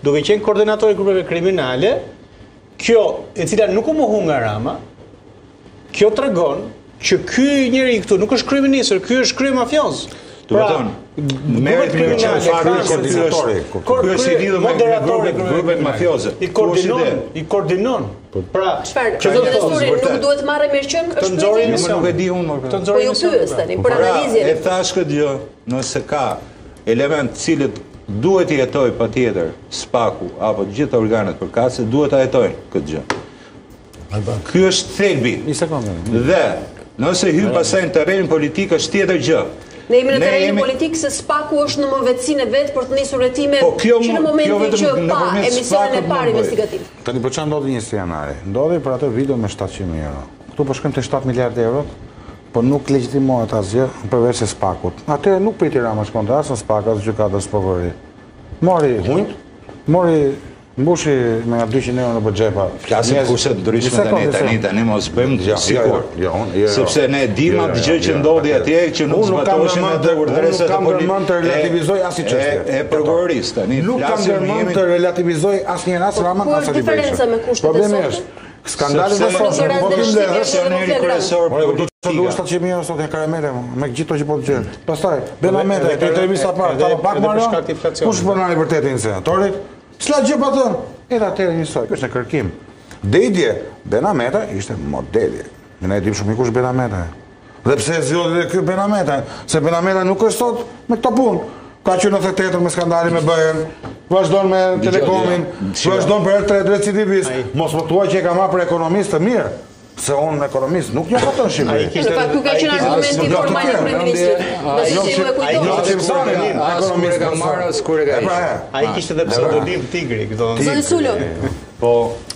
duke qenë koordinatori i grupeve kriminale, kjo e cila nuk u mohu nga Rama, kjo tregon që ky njeri këtu nuk është kryeministër, ky është kryemafioz. Pra, merret me koordinatori. Ky është i lidhur me grupet mafioze. I koordinon. Pra, nuk duhet të marrë mirëqen është pyetje. Nuk e di unë. Po ju pyes tani për analizën. E thash këtë gjë, nëse ka element të cilët duhet të jetoj patjetër SPAK-u apo të gjitha organet përkatëse duhet ta jetojnë këtë gjë. Ky është thelbi. Një sekondë. Dhe nëse hyn pasaj në terrenin politik është tjetër gjë. Ne jemi në terrenin politik se SPAK-u është në mëvetësinë e vet për të nisur hetime që në momentin që pa emisionin e parë investigativ. Tani po çfarë ndodhi 20 janari? Ndodhi për atë video me 700.000 euro. Këtu po shkojmë te 7 miliardë euro, po nuk legjitimohet asgjë përveç se SPAK-ut. Atëherë nuk priti Rama shkonte as në SPAK as gjykatës prokurori. Mori hunj, mbushi me nga 200 euro në bëxhepa. Flasim kurse të ndryshme tani mos bëjmë sikur. Sepse ne dim atë gjë që ndodhi atje që nuk zbatoheshin ato urdhëresat e politikës. Nuk kam ndërmend të relativizoj asnjë çështje. E prokurorisë tani. Nuk kam ndërmend të relativizoj asnjë as Rama as Ati Berisha. Diferenca me kushtet e Problemi është skandali i soshëm, po tim dhe është kryesor do 700.000 euro sot e karamele me gjithë që po të gjë. Pastaj Benameta te intervista parë, pak marrë. Kush bënai vërtetin se Torit? S'la gjë pa thënë. Edhe atëherë njësoj, kjo është në kërkim. Dedje, Benameta ishte modeli. Ne e dim shumë kush Benameta. Dhe pse zgjodhi ky Benameta? Se Benameta nuk është sot me këto punë. Ka qenë në 98 me skandalin me BE-n, vazhdon me Telekomin, vazhdon për herë recidivist. Mos më thuaj që e ka marrë për ekonomist të mirë. Se unë ekonomist nuk jam atë në Shqipëri. Ky ka qenë argumenti i formal i kryeministrit. Ai kishte edhe pseudonim Tigri, Zoti Sulo. Po